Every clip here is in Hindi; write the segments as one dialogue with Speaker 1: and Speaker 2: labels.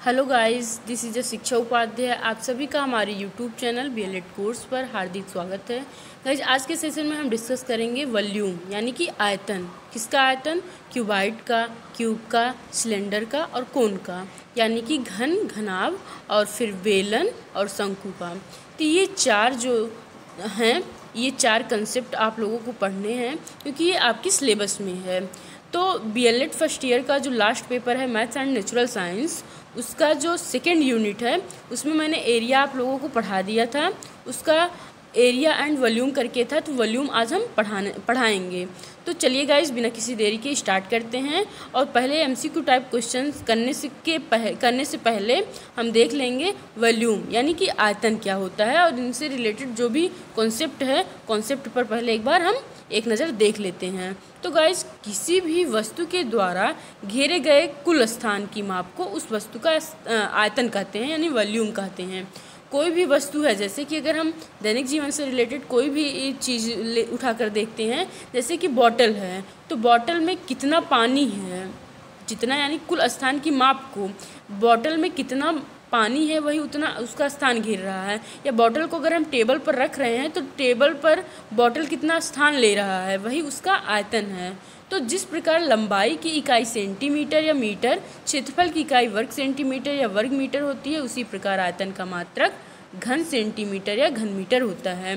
Speaker 1: हेलो गाइस, दिस इज शिक्षा उपाध्याय। आप सभी का हमारे यूट्यूब चैनल बीएलएड कोर्स पर हार्दिक स्वागत है। गाइस, आज के सेशन में हम डिस्कस करेंगे वॉल्यूम यानी कि आयतन। किसका आयतन? क्यूबाइड का, क्यूब का, सिलेंडर का और कोन का, यानी कि घन, घनाभ और फिर बेलन और शंकु का। तो ये चार जो हैं, ये चार कंसेप्ट आप लोगों को पढ़ने हैं क्योंकि ये आपकी सिलेबस में है। तो बीएलएड फर्स्ट ईयर का जो लास्ट पेपर है मैथ्स एंड नेचुरल साइंस, उसका जो सेकेंड यूनिट है उसमें मैंने एरिया आप लोगों को पढ़ा दिया था। उसका एरिया एंड वॉल्यूम करके था, तो वॉल्यूम आज हम पढ़ाएंगे। तो चलिए गाइस, बिना किसी देरी के स्टार्ट करते हैं। और पहले एमसीक्यू टाइप क्वेश्चंस करने से पहले हम देख लेंगे वॉल्यूम यानी कि आयतन क्या होता है, और इनसे रिलेटेड जो भी कॉन्सेप्ट है, कॉन्सेप्ट पर पहले एक बार हम एक नज़र देख लेते हैं। तो गाइस, किसी भी वस्तु के द्वारा घेरे गए कुल स्थान की माप को उस वस्तु का आयतन कहते हैं, यानी वॉल्यूम कहते हैं। कोई भी वस्तु है, जैसे कि अगर हम दैनिक जीवन से रिलेटेड कोई भी चीज़ उठा कर देखते हैं, जैसे कि बॉटल है, तो बॉटल में कितना पानी है, जितना यानी कुल स्थान की माप को बॉटल में कितना पानी है वही उतना उसका स्थान घेर रहा है। या बॉटल को अगर हम टेबल पर रख रहे हैं तो टेबल पर बॉटल कितना स्थान ले रहा है वही उसका आयतन है। तो जिस प्रकार लंबाई की इकाई सेंटीमीटर या मीटर, क्षेत्रफल की इकाई वर्ग सेंटीमीटर या वर्ग मीटर होती है, उसी प्रकार आयतन का मात्रक घन सेंटीमीटर या घन मीटर होता है।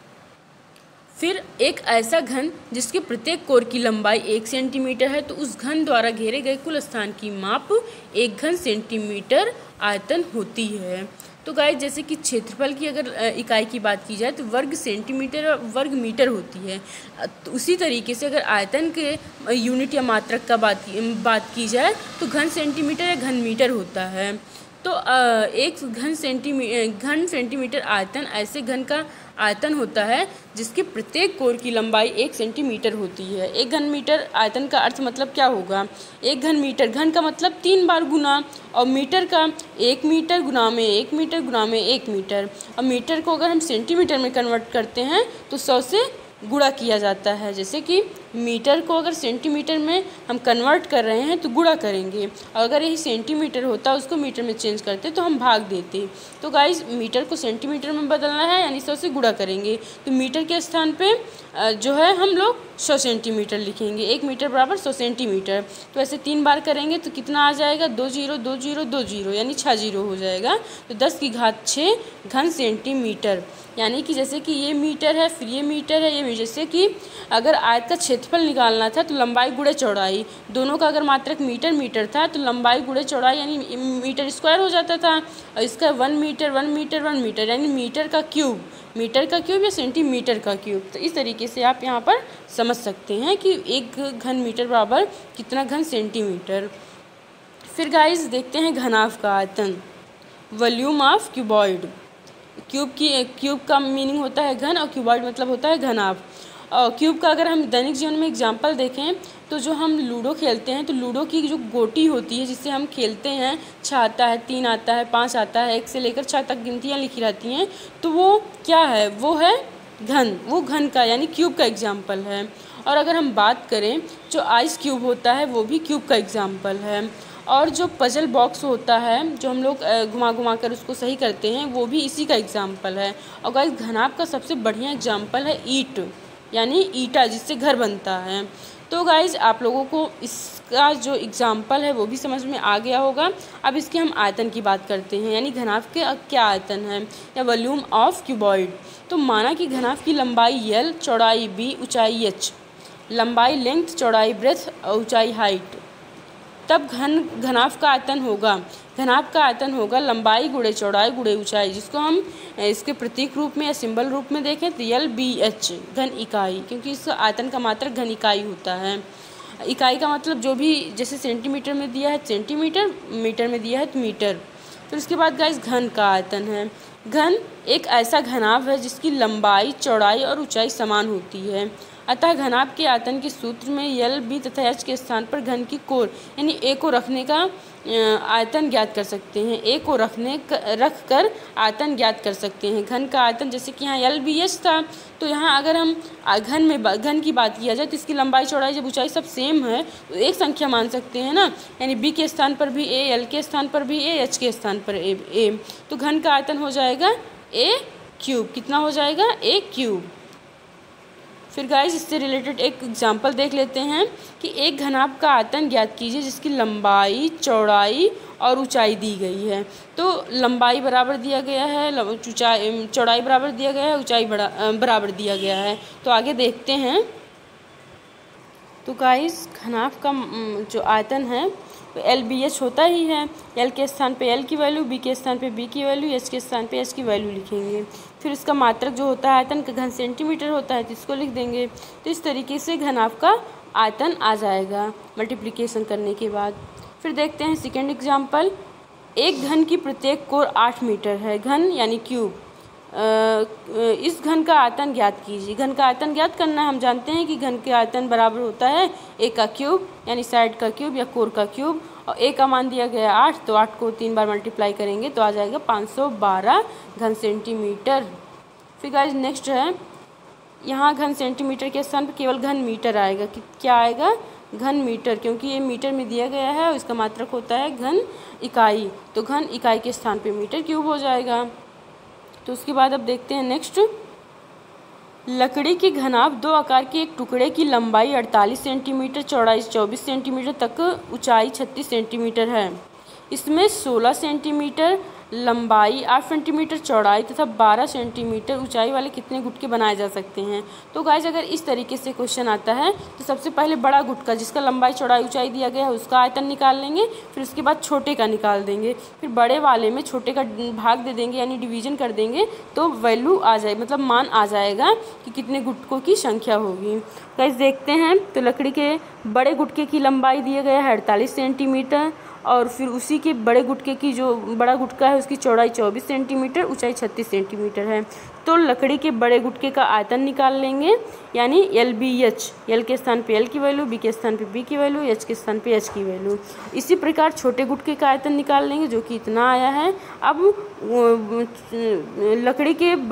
Speaker 1: फिर एक ऐसा घन जिसके प्रत्येक कोर की लंबाई 1 सेंटीमीटर है, तो उस घन द्वारा घेरे गए कुल स्थान की माप 1 घन सेंटीमीटर आयतन होती है। तो गाइस, जैसे कि क्षेत्रफल की अगर इकाई की बात की जाए तो वर्ग सेंटीमीटर और वर्ग मीटर होती है। तो उसी तरीके से अगर आयतन के यूनिट या मात्रक का बात की जाए तो घन सेंटीमीटर या घन मीटर होता है। तो एक घन सेंटीमीटर आयतन ऐसे घन का आयतन होता है जिसके प्रत्येक कोर की लंबाई 1 सेंटीमीटर होती है। 1 घन मीटर आयतन का अर्थ मतलब क्या होगा? 1 घन मीटर, घन का मतलब 3 बार गुना, और मीटर का 1 मीटर गुना में 1 मीटर गुना में 1 मीटर। और मीटर को अगर हम सेंटीमीटर में कन्वर्ट करते हैं तो 100 से गुणा किया जाता है। जैसे कि मीटर को अगर सेंटीमीटर में हम कन्वर्ट कर रहे हैं तो गुणा करेंगे, और अगर यही सेंटीमीटर होता उसको मीटर में चेंज करते तो हम भाग देते। तो गाइस, मीटर को सेंटीमीटर में बदलना है यानी 100 से गुणा करेंगे, तो मीटर के स्थान पे जो है हम लोग 100 सेंटीमीटर लिखेंगे। 1 मीटर बराबर 100 सेंटीमीटर। तो ऐसे 3 बार करेंगे तो कितना आ जाएगा? 2 जीरो 2 जीरो 2 जीरो यानी 6 जीरो हो जाएगा। तो 10 की घात 6 घन सेंटीमीटर, यानी कि जैसे कि ये मीटर है, फिर ये मीटर है, ये मीटर। जैसे कि अगर आयत का क्षेत्रफल निकालना था तो लंबाई गुणे चौड़ाई, दोनों का अगर मात्रक मीटर मीटर था तो लंबाई गुणे चौड़ाई यानी मीटर स्क्वायर हो जाता था। और इसका 1 मीटर 1 मीटर 1 मीटर यानी मीटर का क्यूब या सेंटीमीटर का क्यूब। तो इस तरीके से आप यहाँ पर समझ सकते हैं कि 1 घन मीटर बराबर कितना घन सेंटीमीटर। फिर गाइस, देखते हैं घनाभ का आयतन, वॉल्यूम ऑफ क्यूबॉइड। क्यूब का मीनिंग होता है घन, और क्यूबॉइड मतलब होता है घनाभ। और क्यूब का अगर हम दैनिक जीवन में एग्जांपल देखें तो जो हम लूडो खेलते हैं तो लूडो की जो गोटी होती है जिससे हम खेलते हैं, 6 आता है, 3 आता है, 5 आता है, 1 से लेकर 6 तक गिनतियाँ लिखी रहती हैं, तो वो क्या है? वो है घन। वो घन का यानी क्यूब का एग्जाम्पल है। और अगर हम बात करें जो आइस क्यूब होता है वो भी क्यूब का एग्जाम्पल है। और जो पजल बॉक्स होता है जो हम लोग घुमा घुमा कर उसको सही करते हैं वो भी इसी का एग्जाम्पल है। और गाइस, घनाभ का सबसे बढ़िया एग्जाम्पल है ईंट यानी ईंटा, जिससे घर बनता है। तो गाइज, आप लोगों को इसका जो एग्जाम्पल है वो भी समझ में आ गया होगा। अब इसके हम आयतन की बात करते हैं, यानी घनाभ के क्या आयतन है या वॉल्यूम ऑफ क्यूबॉइड। तो माना कि घनाभ की लंबाई L, चौड़ाई B, ऊंचाई h, लंबाई लेंथ, चौड़ाई ब्रेथ और ऊंचाई हाइट, तब घनाभ का आयतन होगा लंबाई गुणे चौड़ाई गुणे ऊंचाई, जिसको हम इसके प्रतीक रूप में या सिंबल रूप में देखें तो LBH घन इकाई, क्योंकि इसका आयतन का मात्रक घन इकाई होता है। इकाई का मतलब जो भी, जैसे सेंटीमीटर में दिया है सेंटीमीटर, मीटर में दिया है तो मीटर। तो इसके बाद गाइस, घन का आयतन है। घन एक ऐसा घनाभ है जिसकी लंबाई, चौड़ाई और ऊंचाई समान होती है। अतः घनाभ के आयतन के सूत्र में L, B तथा H के स्थान पर घन की कोर यानी A को रखने का आयतन ज्ञात कर सकते हैं। ए को रख कर आयतन ज्ञात कर सकते हैं। घन का आयतन, जैसे कि यहाँ LBH था, तो यहाँ अगर हम घन की बात किया जाए तो इसकी लंबाई चौड़ाई जब ऊंचाई सब सेम है तो एक संख्या मान सकते हैं ना, यानी B के स्थान पर भी A, L के स्थान पर भी A, H के स्थान पर A, तो घन का आयतन हो जाएगा A क्यूब। कितना हो जाएगा? A cube. फिर गाइस इससे रिलेटेड एक एग्जांपल देख लेते हैं कि एक घनाभ का आयतन ज्ञात कीजिए जिसकी लंबाई, चौड़ाई और ऊंचाई दी गई है। तो लंबाई बराबर दिया गया है, चौड़ाई बराबर दिया गया है, ऊंचाई बराबर दिया गया है। तो आगे देखते हैं। तो गाइस घनाभ का जो आयतन है तो LBH होता ही है। L के स्थान पे L की वैल्यू, B के स्थान पे B की वैल्यू, H के स्थान पे H की वैल्यू लिखेंगे। फिर उसका मात्रक जो होता है आयतन का घन सेंटीमीटर होता है तो इसको लिख देंगे। तो इस तरीके से घनाभ का आयतन आ जाएगा मल्टीप्लिकेशन करने के बाद। फिर देखते हैं सेकेंड एग्जाम्पल। एक घन की प्रत्येक कोर 8 मीटर है। घन यानी क्यूब। इस घन का आयतन ज्ञात कीजिए। घन का आयतन ज्ञात करना है। हम जानते हैं कि घन के आयतन बराबर होता है ए का क्यूब यानी साइड का क्यूब या कोर का क्यूब, और ए का मान दिया गया 8, तो 8 को 3 बार मल्टीप्लाई करेंगे तो आ जाएगा 512 घन सेंटीमीटर। फिर गाइस नेक्स्ट है, यहाँ घन सेंटीमीटर के स्थान पर केवल घन मीटर आएगा। क्या आएगा? घन मीटर, क्योंकि ये मीटर में दिया गया है और इसका मात्रक होता है घन इकाई, तो घन इकाई के स्थान पे मीटर क्यूब हो जाएगा। तो उसके बाद अब देखते हैं नेक्स्ट। लकड़ी की घनाभ दो आकार के एक टुकड़े की लंबाई 48 सेंटीमीटर, चौड़ाई 24 सेंटीमीटर तक, ऊंचाई 36 सेंटीमीटर है। इसमें 16 सेंटीमीटर लंबाई, 8 सेंटीमीटर चौड़ाई तथा 12 सेंटीमीटर ऊंचाई वाले कितने गुटके बनाए जा सकते हैं? तो गाइस अगर इस तरीके से क्वेश्चन आता है तो सबसे पहले बड़ा गुटका जिसका लंबाई चौड़ाई ऊंचाई दिया गया है उसका आयतन निकाल लेंगे। फिर उसके बाद छोटे का निकाल देंगे। फिर बड़े वाले में छोटे का भाग दे देंगे यानी डिवीजन कर देंगे तो वैल्यू आ जाए, मतलब मान आ जाएगा कि कितने गुटकों की संख्या होगी। गाइस देखते हैं। तो लकड़ी के बड़े गुटके की लंबाई दिया गया है 48 सेंटीमीटर, और फिर उसी के बड़े गुटके की जो बड़ा गुटका है उसकी चौड़ाई 24 सेंटीमीटर, ऊंचाई 36 सेंटीमीटर है। तो लकड़ी के बड़े गुटके का आयतन निकाल लेंगे यानी LBH। L के स्थान पे L की वैल्यू, B के स्थान पे B की वैल्यू, H के स्थान पे H की वैल्यू। इसी प्रकार छोटे गुटके का आयतन निकाल लेंगे जो कि इतना आया है। अब लकड़ी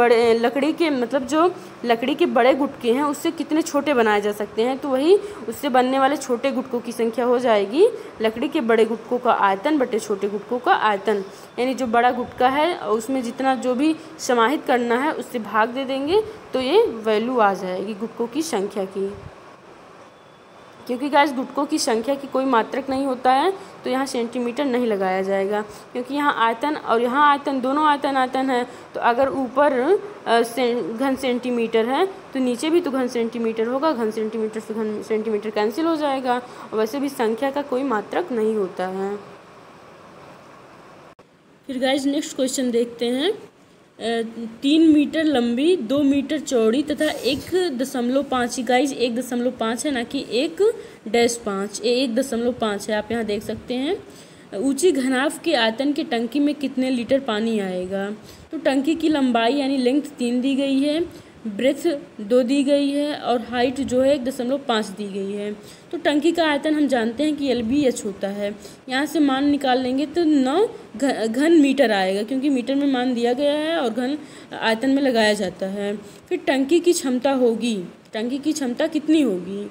Speaker 1: के बड़े गुटके हैं उससे कितने छोटे बनाए जा सकते हैं, तो वही उससे बनने वाले छोटे गुटकों की संख्या हो जाएगी लकड़ी के बड़े गुटकों का आयतन बटे छोटे गुटकों का आयतन, यानी जो बड़ा गुटका है उसमें जितना जो भी समाहित करना है उससे भाग दे देंगे तो ये वैल्यू आ जाएगी गुटकों की संख्या की। क्योंकि गाइस गुटकों की संख्या की कोई मात्रक नहीं होता है तो यहाँ सेंटीमीटर नहीं लगाया जाएगा, क्योंकि यहाँ आयतन और यहाँ आयतन दोनों आयतन है। तो अगर ऊपर घन सेंटीमीटर है तो नीचे भी तो घन सेंटीमीटर होगा, घन सेंटीमीटर से घन सेंटीमीटर कैंसिल हो जाएगा, और वैसे भी संख्या का कोई मात्रक नहीं होता है। फिर गाइस नेक्स्ट क्वेश्चन देखते हैं। 3 मीटर लंबी, 2 मीटर चौड़ी तथा 1.5, गाइज 1.5 है ना कि 1.5, 1.5 है, आप यहाँ देख सकते हैं। ऊंची घनाभ के आयतन के टंकी में कितने लीटर पानी आएगा? तो टंकी की लंबाई यानी लेंथ 3 दी गई है, ब्रेथ 2 दी गई है और हाइट जो है 1.5 दी गई है। तो टंकी का आयतन हम जानते हैं कि LBH होता है। यहाँ से मान निकाल लेंगे तो 9 घन मीटर आएगा, क्योंकि मीटर में मान दिया गया है और घन आयतन में लगाया जाता है। फिर टंकी की क्षमता होगी, टंकी की क्षमता कितनी होगी?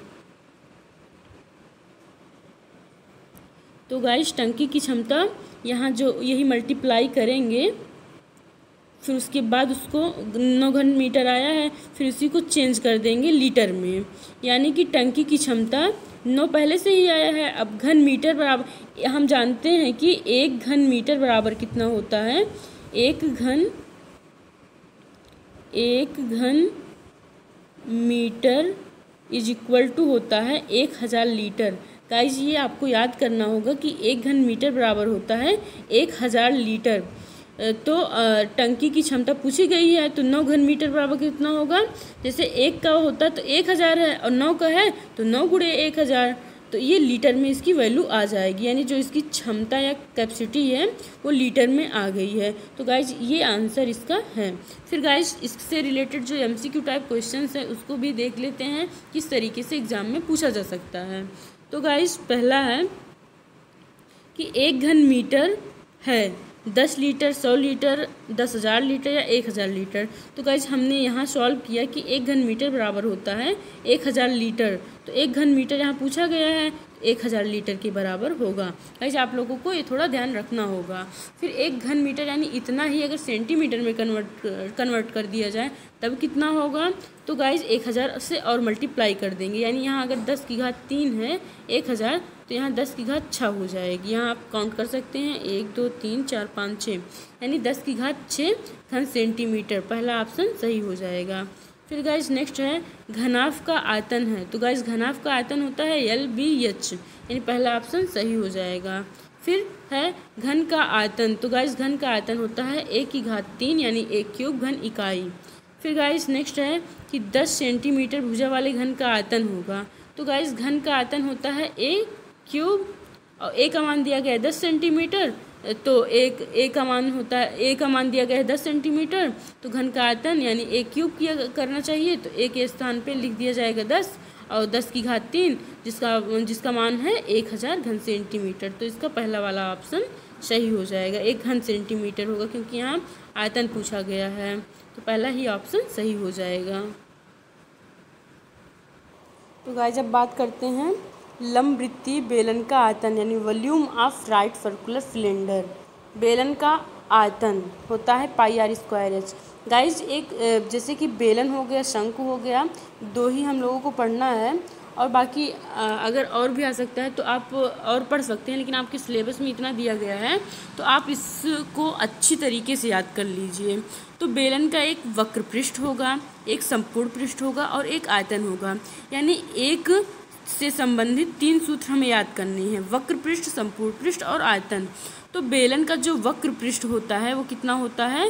Speaker 1: तो गाइस टंकी की क्षमता यहाँ जो यही मल्टीप्लाई करेंगे, फिर उसके बाद उसको 9 घन मीटर आया है, फिर उसी को चेंज कर देंगे लीटर में, यानी कि टंकी की क्षमता 9 पहले से ही आया है। अब घन मीटर बराबर हम जानते हैं कि 1 घन मीटर बराबर कितना होता है? 1 घन मीटर इज इक्वल टू होता है 1000 लीटर। गाइस ये आपको याद करना होगा कि 1 घन मीटर बराबर होता है 1000 लीटर। तो टंकी की क्षमता पूछी गई है तो 9 घन मीटर बराबर कितना होगा? जैसे 1 का होता तो 1000 है और 9 का है तो 9 गुणे 1000, तो ये लीटर में इसकी वैल्यू आ जाएगी, यानी जो इसकी क्षमता या कैपेसिटी है वो लीटर में आ गई है। तो गाइज ये आंसर इसका है। फिर गाइज इससे रिलेटेड जो MCQ टाइप क्वेश्चंस है उसको भी देख लेते हैं किस तरीके से एग्जाम में पूछा जा सकता है। तो गाइज पहला है कि 1 घन मीटर है 10 लीटर, 100 लीटर, 10,000 लीटर या 1,000 लीटर। तो गाइज हमने यहाँ सॉल्व किया कि 1 घन मीटर बराबर होता है 1,000 लीटर। तो 1 घन मीटर यहाँ पूछा गया है, 1,000 लीटर के बराबर होगा। गाइज आप लोगों को ये थोड़ा ध्यान रखना होगा। फिर 1 घन मीटर यानी इतना ही अगर सेंटीमीटर में कन्वर्ट कर दिया जाए तब कितना होगा। तो गाइज 1,000 से और मल्टीप्लाई कर देंगे, यानी यहाँ अगर 10 की घात 3 है 1,000, तो यहाँ 10 की घात 6 हो जाएगी। यहाँ आप काउंट कर सकते हैं 1 2 3 4 5 6, यानी 10 की घात 6 घन सेंटीमीटर। पहला ऑप्शन सही हो जाएगा। फिर गाइज नेक्स्ट है घनाभ का आयतन है। तो गाइज घनाभ का आयतन होता है LBH, यानी पहला ऑप्शन सही हो जाएगा। फिर है घन का आयतन। तो गाइज घन का आयतन होता है 1 की घात 3, यानी 1 क्यूब घन इकाई। फिर गाइज नेक्स्ट है कि 10 सेंटीमीटर भुजा वाले घन का आयतन होगा। तो गाइज घन का आयतन होता है A क्यूब, और A का मान दिया गया है 10 सेंटीमीटर, तो A का मान होता है, A का मान दिया गया है 10 सेंटीमीटर, तो घन का आयतन यानी A क्यूब किया करना चाहिए। तो A के स्थान पे लिख दिया जाएगा 10 और 10 की घात 3, जिसका मान है 1,000 घन सेंटीमीटर। तो इसका पहला वाला ऑप्शन सही हो जाएगा, 1 घन सेंटीमीटर होगा, क्योंकि यहाँ आयतन पूछा गया है। तो पहला ही ऑप्शन सही हो जाएगा। तो गाइस अब बात करते हैं लंबवृत्तीय बेलन का आयतन, यानी volume of right circular cylinder. बेलन का आयतन होता है πr²h। गाइस एक जैसे कि बेलन हो गया, शंकु हो गया, 2 ही हम लोगों को पढ़ना है, और बाकी अगर और भी आ सकता है तो आप और पढ़ सकते हैं, लेकिन आपके सिलेबस में इतना दिया गया है तो आप इसको अच्छी तरीके से याद कर लीजिए। तो बेलन का एक वक्र पृष्ठ होगा, एक संपूर्ण पृष्ठ होगा और एक आयतन होगा, यानी एक से संबंधित 3 सूत्र हमें याद करने हैं, वक्र पृष्ठ, संपूर्ण पृष्ठ और आयतन। तो बेलन का जो वक्र पृष्ठ होता है वो कितना होता है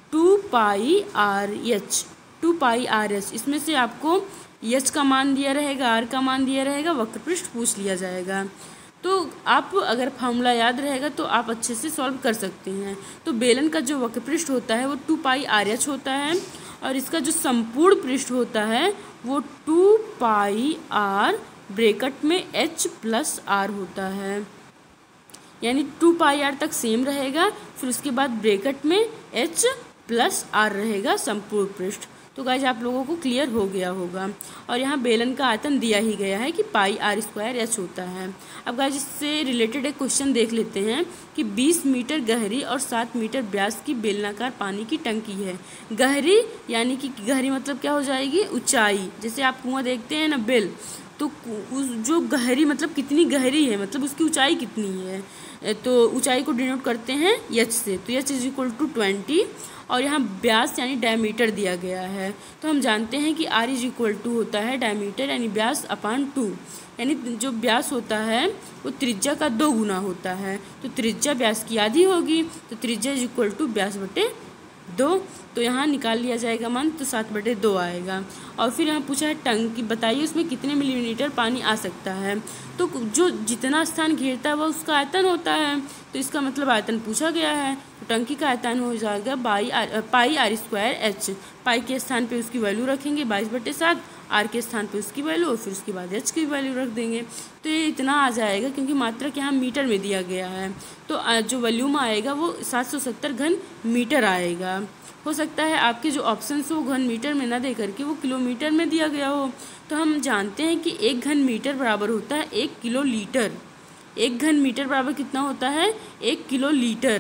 Speaker 1: 2πrh, 2πrh। इसमें से आपको h का मान दिया रहेगा, r का मान दिया रहेगा, वक्र पृष्ठ पूछ लिया जाएगा। तो आप अगर फॉर्मूला याद रहेगा तो आप अच्छे से सॉल्व कर सकते हैं। तो बेलन का जो वक्र पृष्ठ होता है वो 2πrh होता है, और इसका जो संपूर्ण पृष्ठ होता है वो 2πr ब्रैकेट में h प्लस r होता है, यानी 2πr तक सेम रहेगा, फिर उसके बाद ब्रैकेट में h प्लस r रहेगा संपूर्ण पृष्ठ। तो गाइज आप लोगों को क्लियर हो गया होगा। और यहाँ बेलन का आयतन दिया ही गया है कि πr²h होता है। अब गाइज इससे रिलेटेड एक क्वेश्चन देख लेते हैं कि 20 मीटर गहरी और 7 मीटर व्यास की बेलनाकार पानी की टंकी है। गहरी यानी कि गहरी मतलब क्या हो जाएगी, ऊंचाई। जैसे आप कुआं देखते हैं ना बेल, तो उस जो गहरी मतलब कितनी गहरी है, मतलब उसकी ऊंचाई कितनी है, तो ऊंचाई को डिनोट करते हैं h से। तो h = 20, और यहाँ व्यास यानी डायमीटर दिया गया है। तो हम जानते हैं कि r = होता है डायमीटर यानी व्यास अपॉन 2, यानी जो व्यास होता है वो त्रिज्या का 2 गुना होता है। तो त्रिज्या व्यास की आधी होगी, तो त्रिज्या = व्यास बटे 2। तो यहाँ निकाल लिया जाएगा मान, तो 7/2 आएगा। और फिर यहाँ पूछा है टंकी, बताइए उसमें कितने मिलीलीटर पानी आ सकता है। तो जो जितना स्थान घेरता है वह उसका आयतन होता है, तो इसका मतलब आयतन पूछा गया है। तो टंकी का आयतन हो जाएगा πr²h। पाई के स्थान पे उसकी वैल्यू रखेंगे 22/7, r के स्थान पे उसकी वैल्यू, और फिर उसके बाद h की वैल्यू रख देंगे। तो ये इतना आ जाएगा, क्योंकि मात्रक यहाँ मीटर में दिया गया है। तो जो वॉल्यूम आएगा वो 770 घन मीटर आएगा। हो सकता है आपके जो ऑप्शंस हो घन मीटर में ना दे करके वो किलोमीटर में दिया गया हो। तो हम जानते हैं कि 1 घन मीटर बराबर होता है 1 किलो लीटर। 1 घन मीटर बराबर कितना होता है 1 किलो लीटर।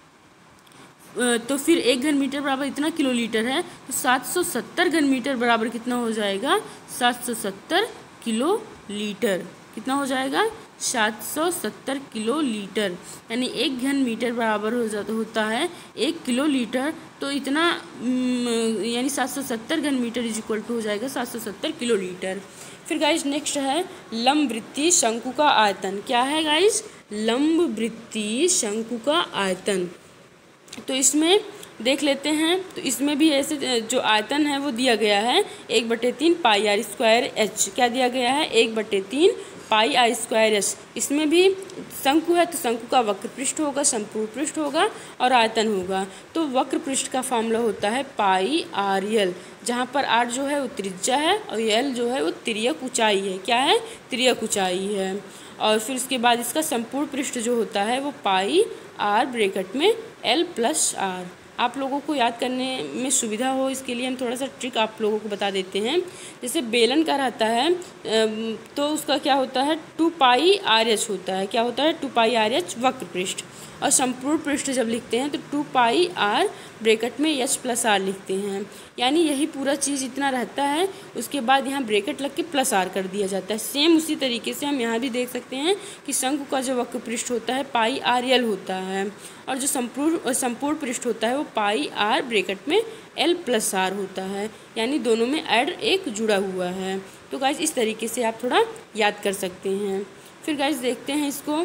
Speaker 1: तो फिर 1 घन मीटर बराबर इतना किलो लीटर है, तो 770 घन मीटर बराबर कितना हो जाएगा 770 किलो लीटर। कितना हो जाएगा 770 किलो लीटर, यानी 1 घन मीटर बराबर होता है 1 किलो लीटर। तो इतना यानी 770 घन मीटर = हो जाएगा 770 किलो लीटर। फिर गाइज नेक्स्ट है लंबवृत्तीय शंकु का आयतन। क्या है गाइज, लंबवृत्तीय शंकु का आयतन। तो इसमें देख लेते हैं, तो इसमें भी ऐसे जो आयतन है वो दिया गया है 1/3 πr²h। क्या दिया गया है 1/3 πr²h। इसमें भी शंकु है तो शंकु का वक्र पृष्ठ होगा, संपूर्ण पृष्ठ होगा और आयतन होगा। तो वक्र पृष्ठ का फॉर्मूला होता है πrl, जहाँ पर r जो है वो त्रिज्या है और l जो है वो तिर्यक ऊंचाई है। क्या है, तिर्यक ऊंचाई है। और फिर उसके बाद इसका संपूर्ण पृष्ठ जो होता है वो पाई आर ब्रैकेट में L प्लस आर। आप लोगों को याद करने में सुविधा हो इसके लिए हम थोड़ा सा ट्रिक आप लोगों को बता देते हैं। जैसे बेलन का रहता है तो उसका क्या होता है 2 पाई आर एच होता है। क्या होता है 2 पाई आर एच वक्र पृष्ठ। और संपूर्ण पृष्ठ जब लिखते हैं तो 2 पाई आर ब्रैकेट में एच प्लस आर लिखते हैं। यानी यही पूरा चीज़ इतना रहता है, उसके बाद यहाँ ब्रैकेट लग के प्लस आर कर दिया जाता है। सेम उसी तरीके से हम यहाँ भी देख सकते हैं कि शंकु का जो वक्र पृष्ठ होता है पाई आर एल होता है और जो संपूर्ण पृष्ठ होता है वो पाई आर ब्रैकेट में एल प्लस आर होता है। यानी दोनों में ऐड एक जुड़ा हुआ है। तो गाइस इस तरीके से आप थोड़ा याद कर सकते हैं। फिर गाइस देखते हैं इसको।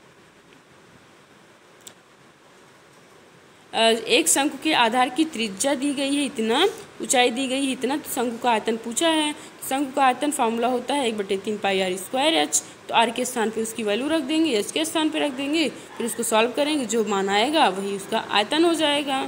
Speaker 1: एक शंकु के आधार की त्रिज्या दी गई है इतना, ऊंचाई दी गई है इतना, तो शंकु का आयतन पूछा है। शंकु का आयतन फार्मूला होता है 1/3 पाई आर स्क्वायर एच। तो आर के स्थान पे उसकी वैल्यू रख देंगे, एच के स्थान पे रख देंगे, फिर उसको सॉल्व करेंगे, जो मान आएगा वही उसका आयतन हो जाएगा।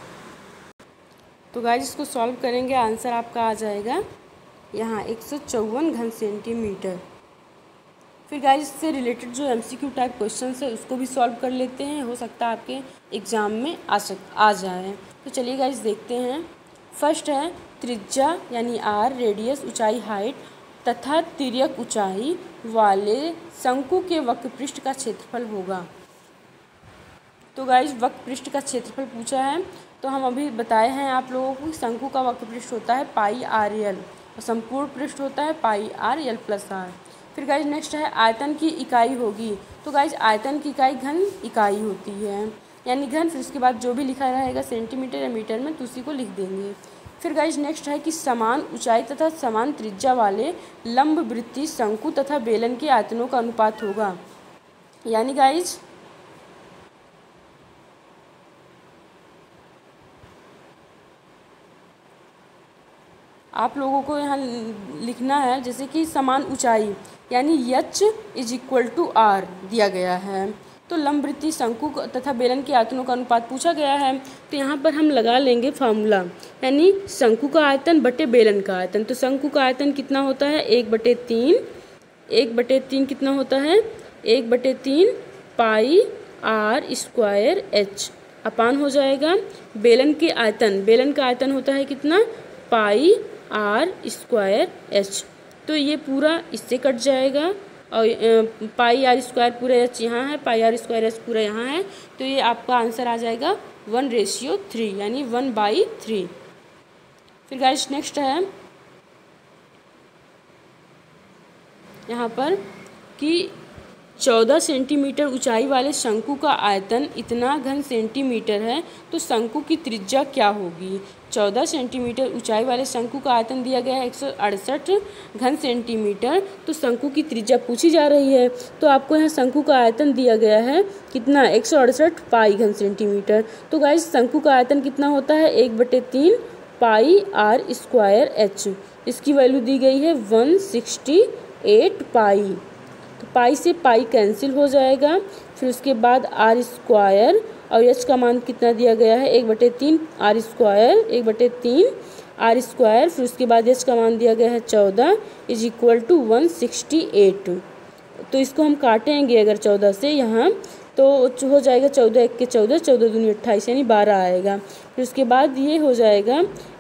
Speaker 1: तो गाइस इसको सॉल्व करेंगे, आंसर आपका आ जाएगा यहाँ 154 घन सेंटीमीटर। फिर गाइस इससे रिलेटेड जो MCQ टाइप क्वेश्चन है उसको भी सॉल्व कर लेते हैं, हो सकता है आपके एग्ज़ाम में आ जाए। तो चलिए गाइस देखते हैं। फर्स्ट है त्रिज्या यानी आर, रेडियस ऊंचाई हाइट तथा तिर्यक ऊंचाई वाले शंकु के वक्र पृष्ठ का क्षेत्रफल होगा। तो गाइस वक्र पृष्ठ का क्षेत्रफल पूछा है, तो हम अभी बताए हैं आप लोगों को शंकु का वक्र पृष्ठ होता है पाई आर एल और संपूर्ण पृष्ठ होता है pi R L plus R. फिर गाइस नेक्स्ट है आयतन की इकाई होगी। तो गाइस आयतन की इकाई घन इकाई होती है, यानी घन, फिर उसके बाद जो भी लिखा रहेगा सेंटीमीटर या मीटर में तो उसी को लिख देंगे। फिर गाइस नेक्स्ट है कि समान ऊंचाई तथा समान त्रिज्या वाले लंब वृत्तीय शंकु तथा बेलन के आयतनों का अनुपात होगा। यानी गाइस आप लोगों को यहाँ लिखना है जैसे कि समान ऊंचाई यानी H = R दिया गया है। तो लंबवृत्तीय शंकु तथा बेलन के आयतनों का अनुपात पूछा गया है, तो यहाँ पर हम लगा लेंगे फार्मूला, यानी शंकु का आयतन बटे बेलन का आयतन। तो शंकु का आयतन कितना होता है 1/3 कितना होता है 1/3 पाई आर स्क्वायर एच अपान हो जाएगा बेलन का आयतन होता है कितना पाई आर स्क्वायर एच। तो ये पूरा इससे कट जाएगा और पाई आर स्क्वायर पूरा एच यहाँ है, पाई आर स्क्वायर एच पूरा यहाँ है, तो ये आपका आंसर आ जाएगा 1:3 यानी 1/3। फिर गाइस नेक्स्ट है यहाँ पर कि 14 सेंटीमीटर ऊंचाई वाले शंकु का आयतन इतना घन सेंटीमीटर है, तो शंकु की त्रिज्या क्या होगी। 14 सेंटीमीटर ऊंचाई वाले शंकु का आयतन दिया गया है 168 घन सेंटीमीटर, तो शंकु की त्रिज्या पूछी जा रही है। तो आपको यहाँ शंकु का आयतन दिया गया है कितना 168 पाई घन सेंटीमीटर। तो गाइस शंकु का आयतन कितना होता है 1/3 पाई आर स्क्वायर एच। इसकी वैल्यू दी गई है 168 पाई। तो पाई से पाई कैंसिल हो जाएगा, फिर उसके बाद आर स्क्वायर और एच का मान कितना दिया गया है 1/3 आर स्क्वायर 1/3 आर स्क्वायर, फिर उसके बाद एच का मान दिया गया है 14 = 168। तो इसको हम काटेंगे अगर 14 से यहाँ तो हो जाएगा 14 1 के 14 14 दूनी 28 यानी 12 आएगा। फिर उसके बाद ये हो जाएगा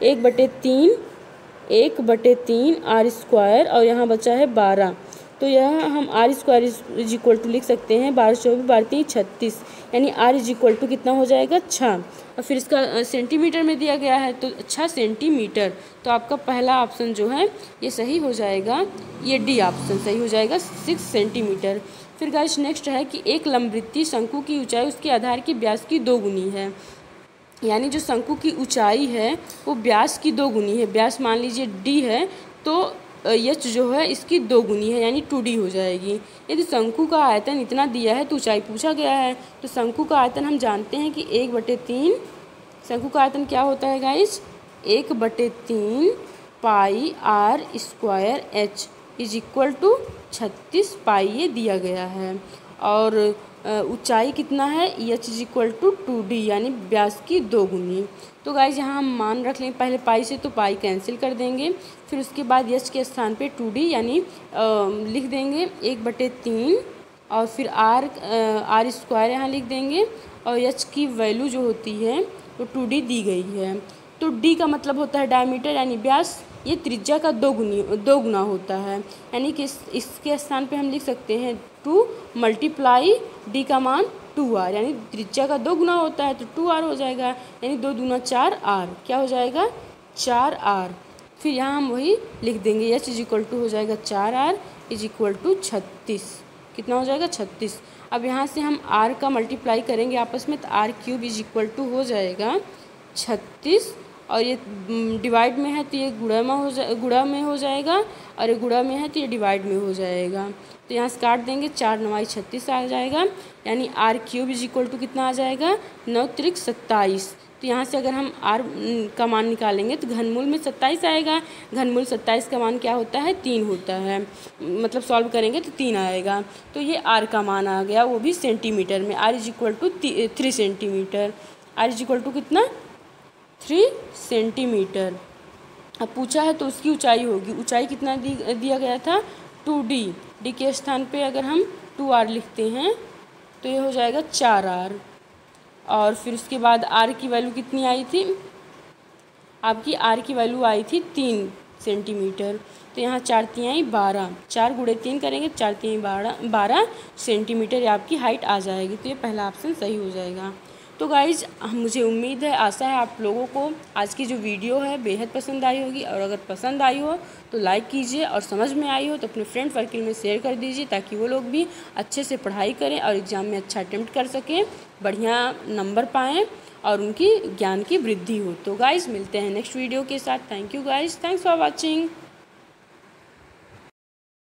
Speaker 1: 1/3 आर स्क्वायर और यहाँ बचा है 12। तो यहाँ हम आर स्क्वायर = लिख सकते हैं 12 24 12 3 36 यानी आर = कितना हो जाएगा 6। और फिर इसका सेंटीमीटर में दिया गया है तो 6 सेंटीमीटर। तो आपका पहला ऑप्शन जो है ये सही हो जाएगा, ये डी ऑप्शन सही हो जाएगा 6 सेंटीमीटर। फिर गाइस नेक्स्ट है कि एक लंबवृत्तीय शंकु की ऊंचाई उसके आधार की व्यास की 2 गुनी है। यानी जो शंकु की ऊंचाई है वो व्यास की 2 गुनी है। व्यास मान लीजिए डी है तो एच जो है इसकी 2 गुनी है यानी 2D हो जाएगी। यदि शंकु का आयतन इतना दिया है तो ऊंचाई पूछा गया है, तो शंकु का आयतन हम जानते हैं कि 1/3 शंकु का आयतन क्या होता है guys 1/3 pi R square H = 36 pi ये दिया गया है। और ऊंचाई कितना है H = 2D यानी व्यास की 2 गुनी। तो गाइज यहाँ हम मान रख लेंगे पहले पाई से, तो पाई कैंसिल कर देंगे, फिर उसके बाद H के स्थान पे 2D यानी लिख देंगे 1/3 और फिर आर स्क्वायर यहाँ लिख देंगे, और एच की वैल्यू जो होती है वो 2d दी गई है। तो d का मतलब होता है डायमीटर यानी व्यास, ये त्रिज्या का दो गुना होता है, यानी कि इसके स्थान पे हम लिख सकते हैं 2 मल्टीप्लाई d का मान 2r, यानी त्रिज्या का 2 गुना होता है तो 2r हो जाएगा, यानी 2 दूना 4r, क्या हो जाएगा 4r। फिर यहाँ हम वही लिख देंगे h = हो जाएगा 4r = 36, कितना हो जाएगा 36। अब यहाँ से हम r का मल्टीप्लाई करेंगे आपस में तो r³ हो जाएगा 36, और ये डिवाइड में है तो ये गुणा में हो जाएगा, और ये गुणा में है तो ये डिवाइड में हो जाएगा। तो यहाँ से काट देंगे, 4 9 36 आ जाएगा, यानी r³ कितना आ जाएगा 9 त्रिक 27। तो यहाँ से अगर हम r का मान निकालेंगे तो घनमूल में 27 आएगा। घनमूल 27 का मान क्या होता है 3 होता है, मतलब सॉल्व करेंगे तो 3 आएगा। तो ये r का मान आ गया, वो भी सेंटीमीटर में, r = 3 सेंटीमीटर। r = कितना 3 सेंटीमीटर। अब पूछा है तो उसकी ऊंचाई होगी, ऊंचाई कितना दिया गया था 2d, d के स्थान पे अगर हम 2r लिखते हैं तो ये हो जाएगा 4r। और फिर उसके बाद r की वैल्यू कितनी आई थी, आपकी r की वैल्यू आई थी 3 सेंटीमीटर। तो यहाँ 4 3 आई 12, 4 × 3 करेंगे 4 3 12 सेंटीमीटर, ये आपकी हाइट आ जाएगी। तो ये पहला ऑप्शन सही हो जाएगा। तो गाइज मुझे उम्मीद है, आशा है आप लोगों को आज की जो वीडियो है बेहद पसंद आई होगी, और अगर पसंद आई हो तो लाइक कीजिए, और समझ में आई हो तो अपने फ्रेंड सर्किल में शेयर कर दीजिए, ताकि वो लोग भी अच्छे से पढ़ाई करें और एग्ज़ाम में अच्छा अटेम्प्ट कर सकें, बढ़िया नंबर पाएँ और उनकी ज्ञान की वृद्धि हो। तो गाइज मिलते हैं नेक्स्ट वीडियो के साथ। Thank you guys, thanks for watching.